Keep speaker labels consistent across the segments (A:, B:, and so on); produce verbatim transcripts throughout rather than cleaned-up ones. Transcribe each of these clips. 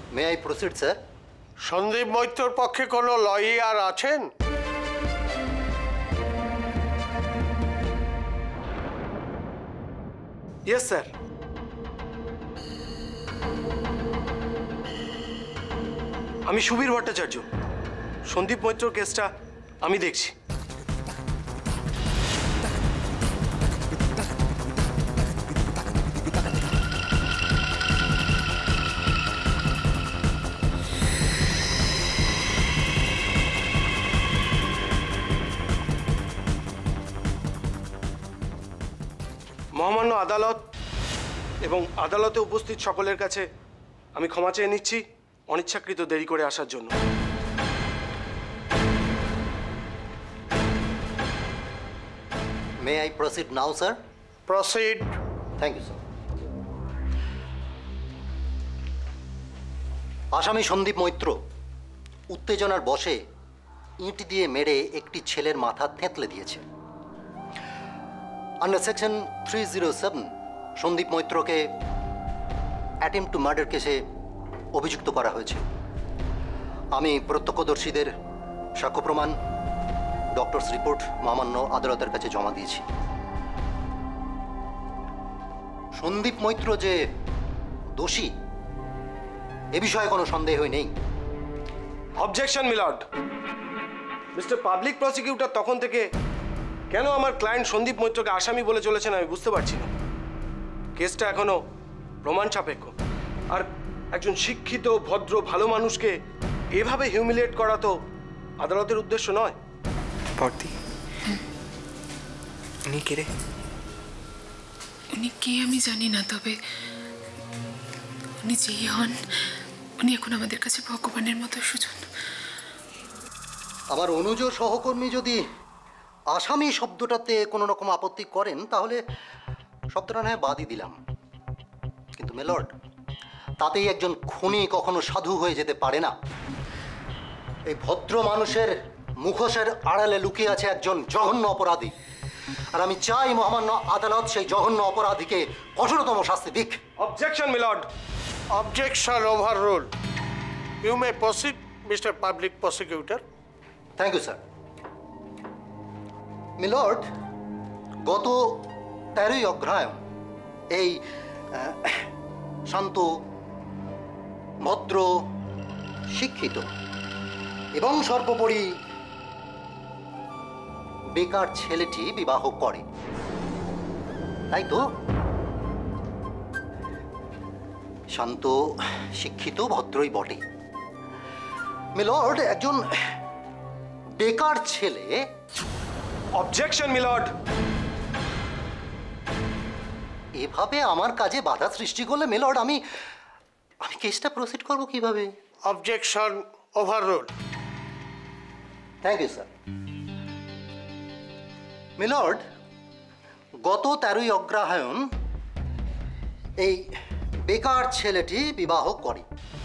A: May I proceed sir?
B: Sandeep মৈত্রর পক্ষে কোনো লয়ার আছেন?
C: Yes sir. আমি সুবীর ভট্টাচার্য। সন্দীপ মৈত্রর কেসটা আমি দেখছি। মহামান্য আদালত এবং আদালতে উপস্থিত সকলের কাছে আমি ক্ষমা চেয়ে নিচ্ছি অনিচ্ছাকৃত দেরি করে আসার জন্য।
A: May I proceed now sir?
B: Proceed.
A: Thank you sir. আসামি সন্দীপ মৈত্র উত্তেজনার বশে ইঁট দিয়ে মেরে একটি ছেলের মাথা থেঁতলে দিয়েছে। Under section three zero seven Sandeep মৈত্রকে অ্যাটেম্প্ট টু মার্ডার কেসে অভিযুক্ত করা হয়েছে। আমি প্রত্যক্ষদর্শীদের সাক্ষ্য প্রমাণ, ডক্টরস রিপোর্ট মহামান্য আদালতের কাছে জমা দিয়েছি। সন্দীপ মৈত্র যে দোষী এ বিষয়ে কোনো সন্দেহই নেই।
C: Objection milord. Mister public prosecutor তখন থেকে কেন আমার ক্লায়েন্ট সন্দীপ মৈত্রকে আসামি বলে চলেছেন আমি বুঝতে পারছি না। কেসটা এখনো প্রমাণ সাপেক্ষ, আর একজন শিক্ষিত ভদ্র ভালো মানুষকে এভাবে হিউমিলিয়েট করা তো আদালতের উদ্দেশ্য নয়।
D: বর্দি, উনি কে রে?
E: উনি কে আমি জানি না, তবে উনি যেই হন উনি এখন আমাদের কাছে ভগবানের মতো সুজন।
A: আমার অনুজ সহকর্মী যদি আসামি শব্দটাতে কোনো রকম আপত্তি করেন তাহলে শব্দটা নয় বাদই দিলাম, কিন্তু মেলর্ড তাতেই একজন খুনি কখনো সাধু হয়ে যেতে পারে না। এই ভদ্র মানুষের মুখোশের আড়ালে লুকিয়ে আছে একজন জঘন্য অপরাধী, আর আমি চাই মহামান্য আদালত সেই জঘন্য অপরাধীকে কঠোরতম শাস্তি দিক।
C: Objection milord.
B: Objection overrule. You may proceed mister public prosecutor.
A: Thank you sir. Milord, গত তেরোই অগ্রহায়ণ এই শান্ত, ভদ্র, শিক্ষিত এবং সর্বোপরি বেকার ছেলেটি বিবাহ করে, তাই তো? শান্ত, শিক্ষিত, ভদ্রই বটে। মিলর্ড, একজন বেকার ছেলে।
C: Objection milord.
A: এভাবে আমার কাজে বাধা সৃষ্টি করলে মিলর্ড আমি আমি কেসটা প্রসিড করব কিভাবে?
B: Objection overrule.
A: Thank you sir. Milord, গত তেরোই অগ্রহায়ণ এই বেকার ছেলেটি বিবাহ করে।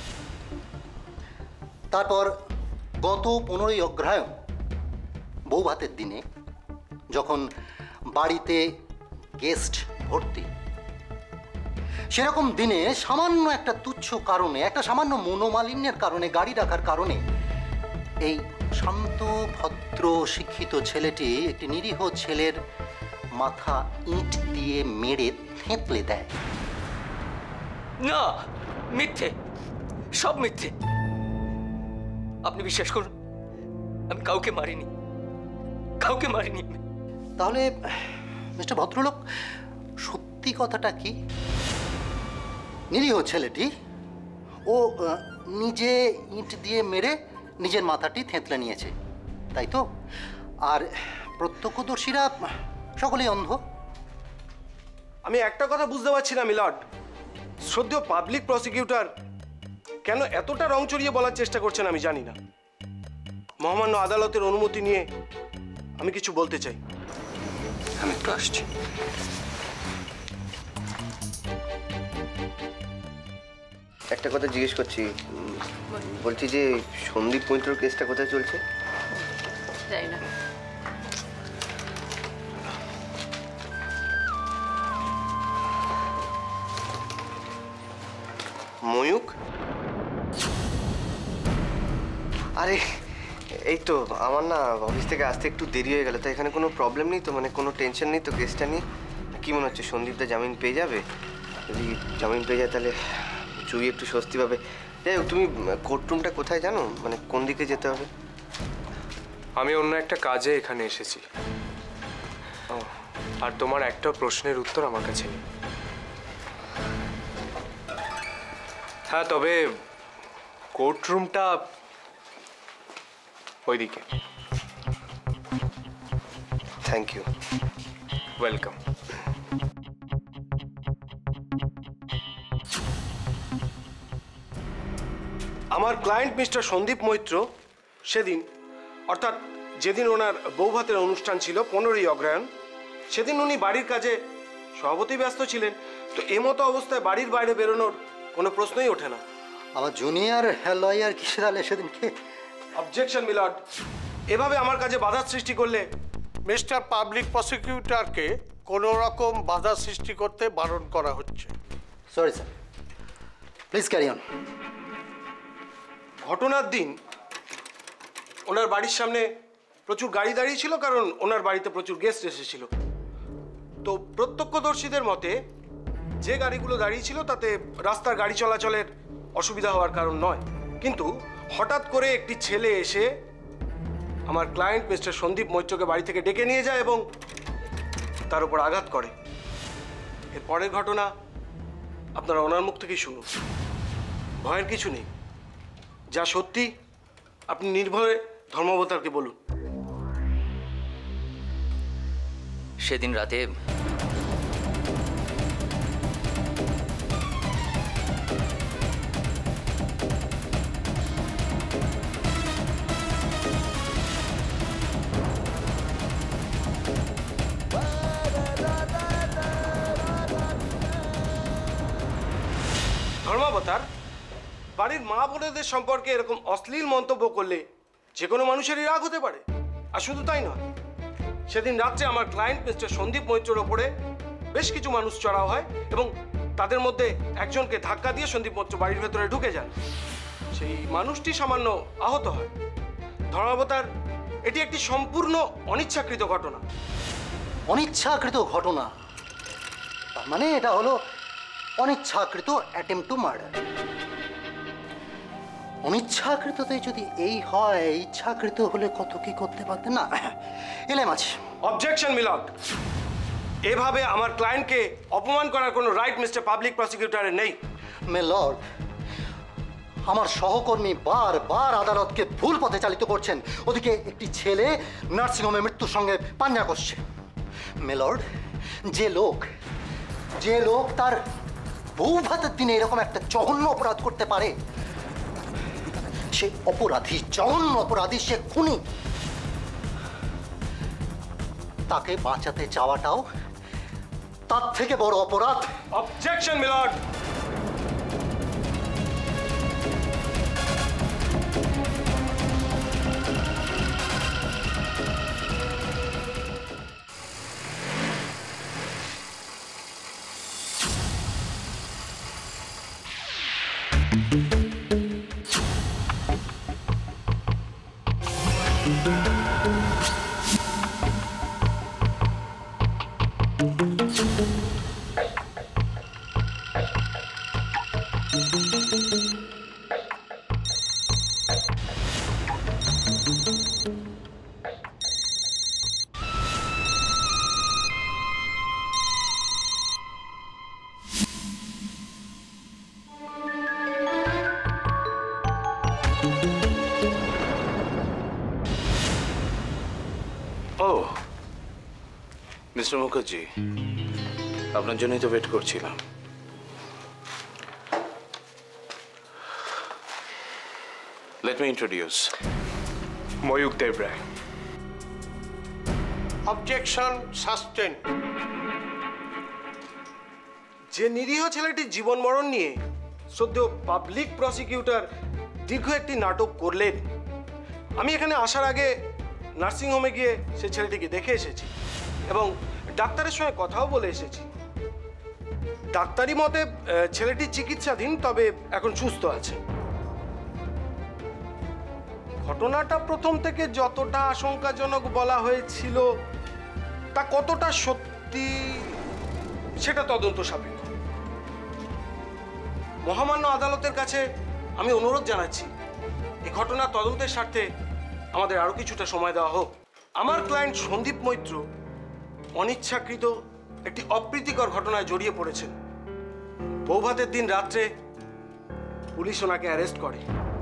A: তারপর গত পনেরোই অগ্রহায়ণ বউ ভাতের দিনে যখন বাড়িতে গেস্ট ভর্তি, সেরকম দিনে সামান্য একটা তুচ্ছ কারণে, একটা সামান্য মনোমালিন্যের কারণে, গাড়ি রাখার কারণে এই শান্ত, ভদ্র, শিক্ষিত ছেলেটি একটি নিরীহ ছেলের মাথা ইঁট দিয়ে মেরে থেঁতলে দেয়।
F: না, মিথ্যে, সব মিথ্যে। আপনি বিশ্বাস করুন, আমি কাউকে মারিনি, কাউকে মারিনি।
A: তাহলে মিস্টার ভদ্রলোক, সত্যি কথাটা কি? নিরীহ ছেলেটি ও নিজে ইঁট দিয়ে মেরে নিজের মাথাটি থেঁতলে নিয়েছে, তাই তো? আর প্রত্যক্ষদর্শীরা সকলেই অন্ধ।
C: আমি একটা কথা বুঝতে পারছি না মিলর্ড, শ্রদ্ধেয় পাবলিক প্রসিকিউটর কেন এতটা রং চড়িয়ে বলার চেষ্টা করছেন আমি জানি না। মহামান্য আদালতের অনুমতি নিয়ে আমি কিছু বলতে চাই।
D: আমি একটু আসছি।
G: একটা কথা জিজ্ঞেস করছি, বলছি যে সন্দীপ মৈত্রর কেসটা কোথায় চলছে?
H: জানি না।
G: ময়ূক? আরে এই তো আমার না অফিস থেকে আসতে একটু দেরি হয়ে গেল, তো এখানে কোনো প্রবলেম নেই তো, মানে কোনো টেনশন নেই তো কেসটা নিয়ে? কী মনে হচ্ছে সন্দীপদা জামিন পেয়ে যাবে? যদি জামিন পেয়ে যায় তাহলে জুই একটু স্বস্তি পাবে। যাই হোক, তুমি কোর্টরুমটা কোথায় জানো, মানে কোন দিকে যেতে হবে?
I: আমি অন্য একটা কাজে এখানে এসেছি, আর তোমার একটা প্রশ্নের উত্তর আমার কাছে নেই। হ্যাঁ, তবে কোর্টরুমটা ওইদিকে।
G: Thank you.
I: ওয়েলকাম।
C: আমার ক্লায়েন্ট মিস্টার সন্দীপ মৈত্র সেদিন, অর্থাৎ যেদিন ওনার বৌভাতের অনুষ্ঠান ছিল পনেরোই অগ্রহায়ণ, সেদিন উনি বাড়ির কাজে স্বভাবতই ব্যস্ত ছিলেন। তো এমতো অবস্থায় বাড়ির বাইরে বেরোনোর কোনো প্রশ্নই ওঠে না।
A: আমার জুনিয়র লয়ার কিসের আলে সেদিনকে?
C: অবজেকশন মিলর্ড, এভাবে আমার কাজে বাধা সৃষ্টি করলে
B: মিস্টার পাবলিক প্রসিকিউটরকে কোনো রকম বাধা সৃষ্টি করতে বারণ করা হচ্ছে।
A: Sorry sir, please carry on.
C: ঘটনার দিন ওনার বাড়ির সামনে প্রচুর গাড়ি দাঁড়িয়ে ছিল, কারণ ওনার বাড়িতে প্রচুর গেস্ট এসেছিল। তো প্রত্যক্ষদর্শীদের মতে যে গাড়িগুলো দাঁড়িয়ে ছিল তাতে রাস্তার গাড়ি চলাচলের অসুবিধা হওয়ার কারণ নয়, কিন্তু হঠাৎ করে একটি ছেলে এসে আমার ক্লায়েন্ট মিস্টার সন্দীপ মৈত্রকে বাড়ি থেকে ডেকে নিয়ে যায় এবং তার উপর আঘাত করে। এর পরের ঘটনা আপনারা ওনার মুখ থেকেই শুনুন। ভয়ের কিছু নেই, যা সত্যি আপনি নির্ভয়ে ধর্মাবতারকে বলুন।
F: সেদিন রাতে
C: ধর্মাবতার, বাড়ির মা বোনেদের সম্পর্কে এরকম অশ্লীল মন্তব্য করলে যে কোনো মানুষেরই রাগ হতে পারে। আর শুধু তাই নয়, সেদিন রাত্রে আমার ক্লায়েন্ট মিস্টার সন্দীপ মৈত্রর ওপরে বেশ কিছু মানুষ চড়াও হয় এবং তাদের মধ্যে একজনকে ধাক্কা দিয়ে সন্দীপ মৈত্র বাড়ির ভেতরে ঢুকে যান। সেই মানুষটি সামান্য আহত হয়। ধর্মাবতার, এটি একটি সম্পূর্ণ অনিচ্ছাকৃত ঘটনা।
A: অনিচ্ছাকৃত ঘটনা? তার মানে এটা হলো অনিচ্ছাকৃত অ্যাটেম্প টু মার্ডার। অনিচ্ছাকৃততে যদি এই হয়, ইচ্ছাকৃত হলে কত কি করতে পারতেন না? এলাম আছে।
C: অবজেকশন মিলর্ড, এভাবে আমার ক্লায়েন্টকে অপমান করার কোনো রাইট মিস্টার পাবলিক প্রসিকিউটরের নেই।
A: মে লর্ড, আমার সহকর্মী বারবার আদালতকে ভুল পথে চালিত করছেন। ওদিকে একটি ছেলে নার্সিংহোমে মৃত্যুর সঙ্গে পাঞ্জা করছে। মে লর্ড, যে লোক যে লোক তার বউ ভাতের দিনে এরকম একটা জঘন্য অপরাধ করতে পারে, সে অপরাধী, জঘন্য অপরাধী, সে খুনি। তাকে বাঁচাতে চাওয়াটাও তার থেকে বড় অপরাধ।
C: Objection milord.
J: ও মিস্টার মুখার্জি, আপনার জন্যই তো ওয়েট করছিলাম। Let me introduce
I: Mayukh Deb Roy.
B: Objection sustain.
C: যে নিরীহ ছেলেটির জীবন মরণ নিয়ে সদ্য পাবলিক প্রসিকিউটর দীর্ঘ একটি নাটক করলেন, আমি এখানে আসার আগে নার্সিংহোমে গিয়ে সে ছেলেটিকে দেখে এসেছি এবং ডাক্তারের সঙ্গে কথাও বলে এসেছি। ডাক্তারি মতে ছেলেটি চিকিৎসাধীন, তবে এখন সুস্থ আছে। ঘটনাটা প্রথম থেকে যতটা আশঙ্কাজনক বলা হয়েছিল তা কতটা সত্যি সেটা তদন্ত সাপেক্ষ। মহামান্য আদালতের কাছে আমি অনুরোধ জানাচ্ছি এই ঘটনা তদন্তের স্বার্থে আমাদের আরো কিছুটা সময় দেওয়া হোক। আমার ক্লায়েন্ট সন্দীপ মৈত্র অনিচ্ছাকৃত একটি অপ্রীতিকর ঘটনায় জড়িয়ে পড়েছেন। বৌভাতের দিন রাত্রে পুলিশ ওনাকে অ্যারেস্ট করে।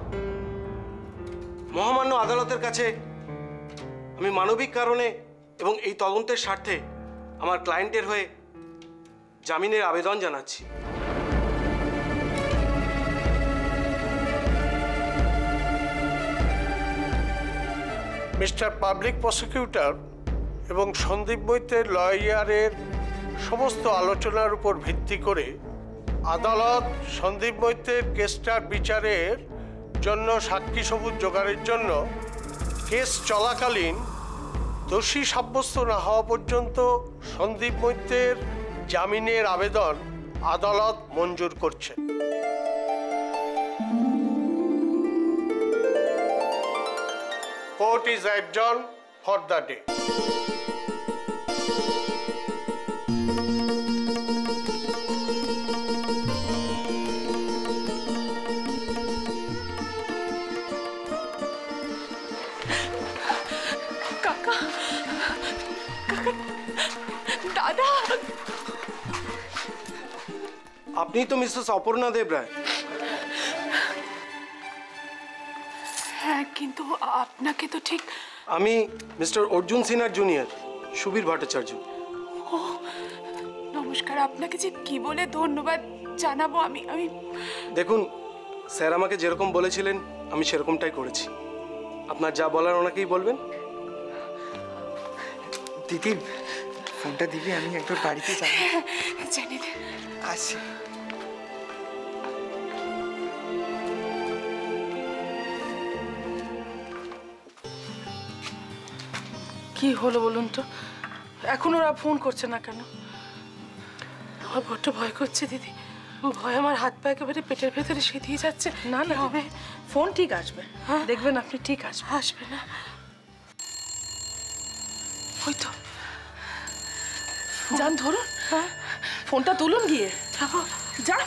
C: মহামান্য আদালতের কাছে আমি মানবিক কারণে এবং এই তদন্তের স্বার্থে আমার ক্লায়েন্টের হয়ে জামিনের আবেদন জানাচ্ছি।
B: মিস্টার পাবলিক প্রসিকিউটর এবং সন্দীপ মৈত্রের লয়ারের সমস্ত আলোচনার উপর ভিত্তি করে আদালত সন্দীপ মৈত্রের কেসটার বিচারের জন্য সাক্ষী সবুজ জোগাড়ের জন্য কেস চলাকালীন দোষী সাব্যস্ত না হওয়া পর্যন্ত সন্দীপ মৈত্রের জামিনের আবেদন আদালত মঞ্জুর করছে। Court is adjourned for the day.
E: কাকা কাকা দাদা
C: আপনি তো মিসেস অপর্ণা দেব রায়।
E: হ্যাঁ, কিন্তু আপনাকে তো ঠিক।
C: আমি মিস্টার অর্জুন সিনহার জুনিয়র সুবীর ভট্টাচার্য।
E: ও নমস্কার। আপনাকে যে কি বলে ধন্যবাদ জানাবো আমি আমি
C: দেখুন, স্যার আমাকে যেরকম বলেছিলেন আমি সেরকমটাই করেছি। আপনার যা বলার ওনাকেই বলবেন।
D: দিদি ফোনটা দিবি, আমি একবার বাড়িতে যাই।
E: জানি
D: আসি।
K: কি হলো বলুন তো, এখন ওরা ফোন করছে না কেন? আমার বড্ড ভয় করছে দিদি। ভয় আমার হাত পা একেবারে পেটের ভেতরে সেদিয়ে যাচ্ছে। না না হবে, ফোন ঠিক আসবে, দেখবেন আপনি ঠিক আসবে। আসবে না? ওই তো যান, ধরুন ফোনটা তুলুন, গিয়ে যান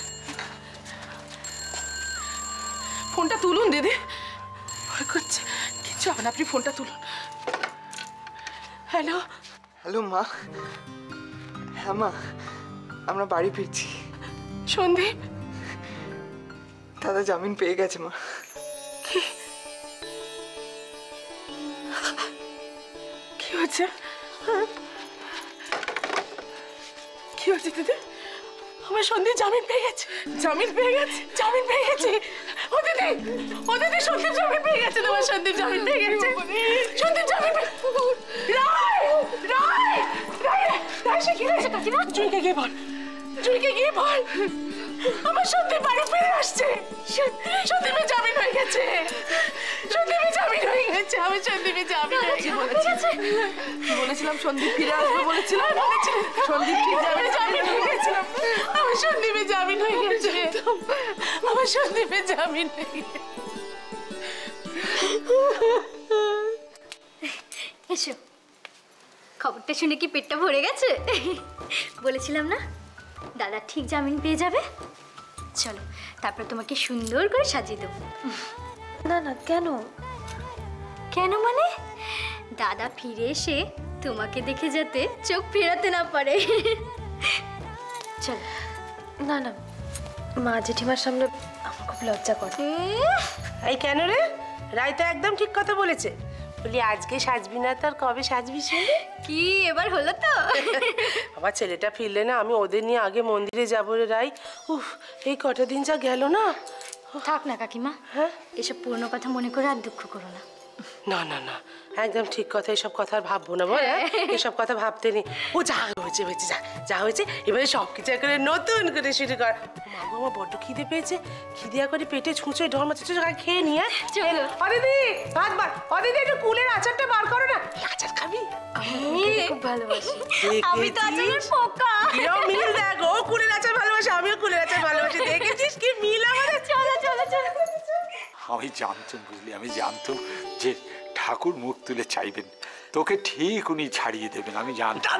K: ফোনটা তুলুন দিদি। ভয় করছে, কিচ্ছু হবে না, আপনি ফোনটা তুলুন। হ্যালো
D: হ্যালো মা। হ্যাঁ মা, আমরা বাড়ি ফিরছি।
K: সন্দীপ
D: দাদা জামিন পেয়ে গেছে মা।
K: কি হচ্ছে? কি হচ্ছে দিদি? আমার সন্দীপ জামিন পেয়ে গেছে। জামিন পেয়ে গেছে জামিন পেয়ে গেছে ও দিদি, ও দিদি সন্দীপ জামিন পেয়ে গেছে। তোমার সন্দীপ জামিন পেয়ে গেছে। সন্দীপ জামিন পেয়ে রায় রায় রায় রায় সে কি হয়েছে কাকিমা? জুইকে গিয়ে বল, জুইকে গিয়ে বল আমার সন্দীপ বাড়ি ফিরে আসছে। সন্দীপের জামিন হয়ে গেছে। সন্দীপের জামিন হয়ে গেছে। আমার সন্দীপের জামিন হয়ে গেছে। বলেছিলাম সন্দীপ ফিরে আসবে, বলেছিলাম সন্দীপ ঠিক যাবে। জামিন হয়ে গেছে। আমার সন্দীপের জামিন হয়ে গেছে। আমার সন্দীপের জামিন হয়ে গেছে।
L: এসো, খবরটা শুনে কি পেটটা ভরে গেছে? বলেছিলাম না দাদা ঠিক জামিন পেয়ে যাবে। চলো তারপর তোমাকে সুন্দর করে সাজিয়ে দেবো।
M: না না, কেন?
L: কেন মানে দাদা ফিরে এসে তোমাকে দেখে যাতে চোখ ফেরাতে না পারে। চলো।
M: না না, মা জেঠিমার সামনে আমার খুব লজ্জা করে।
K: এই কেন রে? রায় তো একদম ঠিক কথা বলেছে। বলি আজকে সাজবি না তো আর কবে সাজবি শুনি?
L: কি এবার হলো তো?
K: আমার ছেলেটা ফিরলে না আমি ওদের নিয়ে আগে মন্দিরে যাবো রে রাই। উফ, এই কটা দিন যা গেল না।
L: থাক না কাকিমা, হ্যাঁ এসব পুরনো কথা মনে করে আর দুঃখ করো না।
K: না না না, একদম ঠিক কথা। এসব কথা আর ভাববো না, বল। এসব কথা ভাবতে নেই। ও যা হয়েছে হয়েছে, যা যা হয়েছে এবারে সব কিছু করে নতুন করে শুরু কর। মাগো আমার বড্ড খিদে পেয়েছে। খিদিয়া করে পেটে ছুঁচে ঢল মাছে খেয়ে নিয়ে চলো। অদিদি ভাত বার। অদিদি একটু কুলের আচারটা বার করো না। আচার খাবি?
L: খুব ভালোবাসি। আমি তো আচারের পোকা।
K: কেউ মিল দেখ, ও কুলের আচার ভালোবাসে, আমিও কুলের আচার ভালোবাসি। দেখেছিস কি মিল আমাদের? চলো চলো চলো।
N: আমি জানতাম, বুঝলি, আমি জানতাম যে ঠাকুর মুখ তুলে চাইবেন, তোকে ঠিক উনি ছাড়িয়ে দেবেন, আমি জানতাম।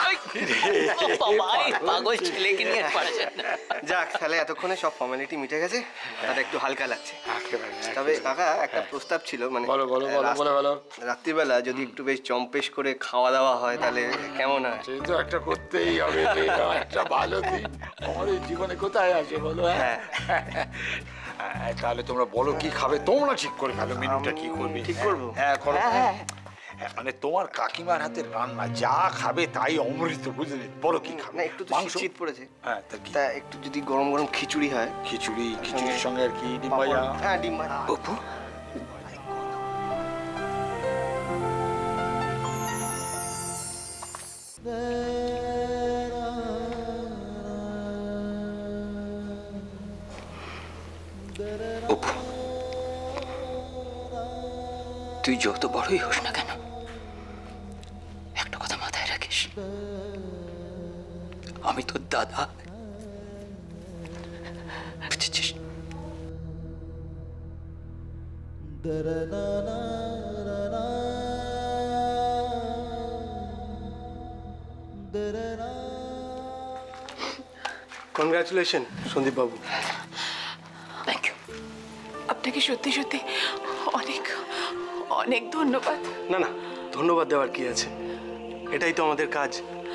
G: যাক, তাহলে এতক্ষণে সব ফর্মালিটি মিটে গেছে, তাতে একটু হালকা লাগছে। তবে কাকা একটা প্রস্তাব ছিল, মানে রাত্রিবেলা যদি একটু বেশ জম্পেশ করে খাওয়া দাওয়া হয় তাহলে কেমন হয়?
N: সেই তো একটা করতেই হবে, একটা ভালো দিন আমাদের জীবনে কোথায় আছে বলো? হ্যাঁ, তাহলে তোমরা বলো কি খাবে, তোমরা ঠিক করে ফেলো মেনুটা কি করবে। ঠিক করবো? হ্যাঁ করো। মানে তোমার কাকিমার হাতের রান্না যা খাবে তাই অমৃত, বুঝলে? বলো কি খাবে?
G: না একটু তো শীত পড়েছে।
N: হ্যাঁ,
G: তা একটু যদি গরম গরম খিচুড়ি হয়।
N: খিচুড়ি, খিচুড়ির সঙ্গে আর কি ডিম ভাজা।
G: হ্যাঁ, ডিম ভাজা।
N: অপু,
F: তুই যত বড়ই হোস না কেন, একটা কথা মাথায় রাখিস, আমি তোর দাদা, বুঝেছিস?
C: Congratulation Sandeep babu.
F: Thank you.
K: আপনাকে সত্যি সত্যি অনেক অনেক ধন্যবাদ।
C: না না, ধন্যবাদ দেওয়ার কি আছে, এটাই তো আমাদের কাজ।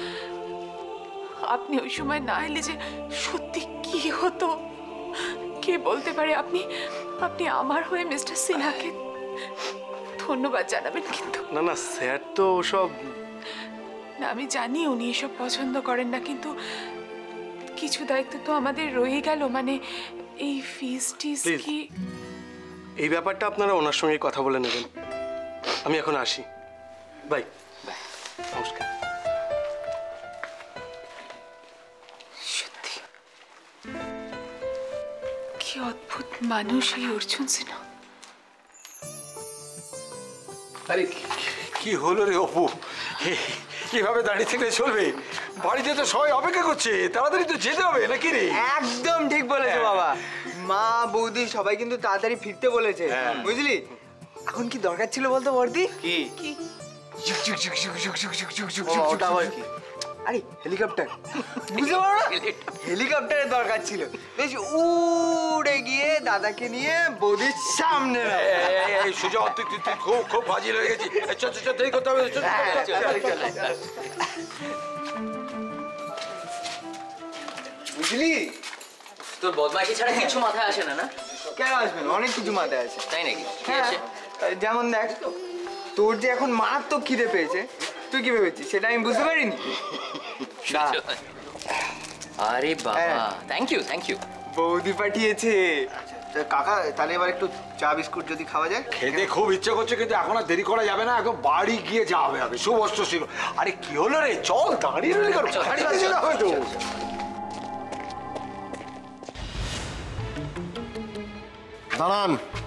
K: আপনি ওই সময় না এলে যে সত্যি কি হতো কে বলতে পারে। আপনি আপনি আমার হয়ে মিস্টার সিনহাকে ধন্যবাদ জানাবেন। কিন্তু
C: না না স্যার তো সব,
K: না আমি জানি উনি এসব পছন্দ করেন না, কিন্তু কিছু দায়িত্ব তো আমাদের রয়ে গেল। মানে এই ফিস টিস কি,
C: এই ব্যাপারটা আপনারা ওনার সঙ্গে কথা বলে নেবেন। আমি এখন আসি, বাই।
F: বাই,
C: নমস্কার।
K: সত্যি কি অদ্ভুত মানুষ এই অর্জুন সিনহা।
N: আরে কি হলো রে অপু, কিভাবে দাঁড়িয়ে থেকে চলবে? বাড়িতে তো সবাই অপেক্ষা করছে, তাড়াতাড়ি তো যেতে হবে নাকি রে?
D: একদম ঠিক বলেছো বাবা, মা বৌদি সবাই কিন্তু তাড়াতাড়ি ফিরতে বলেছে, বুঝলি? এখন কি দরকার ছিল বলতো বর্দি?
G: কি
K: কি?
G: ওটা আবার কি?
D: আরে হেলিকপ্টার, বুঝতে পারো না? হেলিকপ্টারের দরকার ছিল, বেশ উড়ে গিয়ে দাদাকে নিয়ে বৌদির সামনে।
N: সুযোগ তুই তুই খুব খুব ফাজিল হয়ে গেছি, চল চল দেরি করতে হবে।
D: বুঝলি,
F: তোর বদমাইশি ছাড়া কিছু মাথায় আসে না। না
D: কেন আসবে না, অনেক কিছু মাথায় আছে।
F: তাই নাকি?
D: হ্যাঁ, যেমন দেখ, তোর যে এখন মারাত্মক খিদে পেয়েছে, তুই কি ভেবেছিস সেটা আমি বুঝতে পারিনি।
F: আরে বাবা, থ্যাংক ইউ থ্যাংক ইউ।
D: বৌদি পাঠিয়েছে।
G: কাকা, তাহলে এবার একটু চা বিস্কুট যদি খাওয়া যায়।
N: খেতে খুব ইচ্ছে করছে, কিন্তু এখন আর দেরি করা যাবে না, এখন বাড়ি গিয়ে যাওয়া হবে। শুভ অষ্ট ছিল। আরে কি হলো রে, চল দাঁড়িয়ে রইলি কেন? গাড়িতে যেতে হবে তো।
A: দাঁড়ান।